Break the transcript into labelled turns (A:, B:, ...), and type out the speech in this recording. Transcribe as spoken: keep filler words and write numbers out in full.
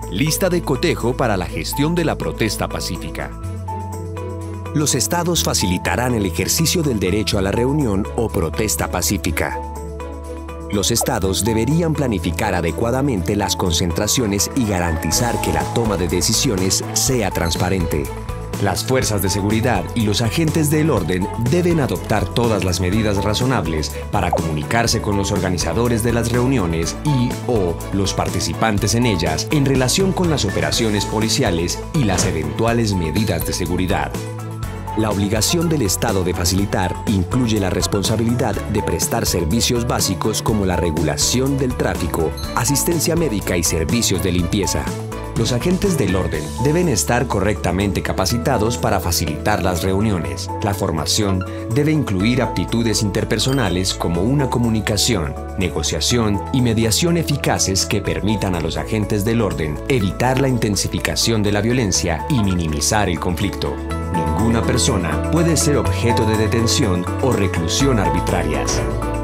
A: Lista de cotejo para la gestión de la protesta pacífica. Los estados facilitarán el ejercicio del derecho a la reunión o protesta pacífica. Los estados deberían planificar adecuadamente las concentraciones y garantizar que la toma de decisiones sea transparente. Las fuerzas de seguridad y los agentes del orden deben adoptar todas las medidas razonables para comunicarse con los organizadores de las reuniones y o los participantes en ellas en relación con las operaciones policiales y las eventuales medidas de seguridad. La obligación del Estado de facilitar incluye la responsabilidad de prestar servicios básicos como la regulación del tráfico, asistencia médica y servicios de limpieza. Los agentes del orden deben estar correctamente capacitados para facilitar las reuniones. La formación debe incluir aptitudes interpersonales como una comunicación, negociación y mediación eficaces que permitan a los agentes del orden evitar la intensificación de la violencia y minimizar el conflicto. Ninguna persona puede ser objeto de detención o reclusión arbitrarias.